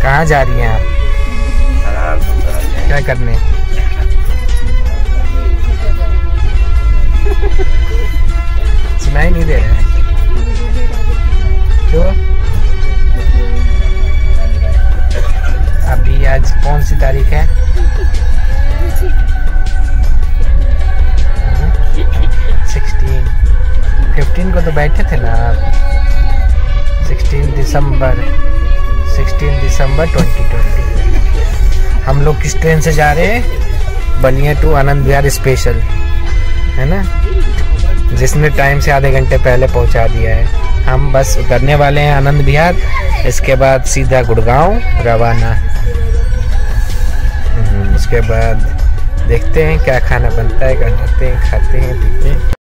कहाँ जा रही हैं आप? क्या करने? सुनाई नहीं दे रहा है। क्यों? अभी आज कौन सी तारीख है? 15 को तो बैठे थे ना आप। 16 दिसंबर 2020। हम लोग किस ट्रेन से जा रहे हैं? बलिया टू आनंद विहार स्पेशल, है ना, जिसने टाइम से आधे घंटे पहले पहुंचा दिया है। हम बस उतरने वाले हैं आनंद विहार, इसके बाद सीधा गुड़गांव रवाना। उसके बाद देखते हैं क्या खाना बनता है, बनाते हैं, खाते हैं, पीते हैं।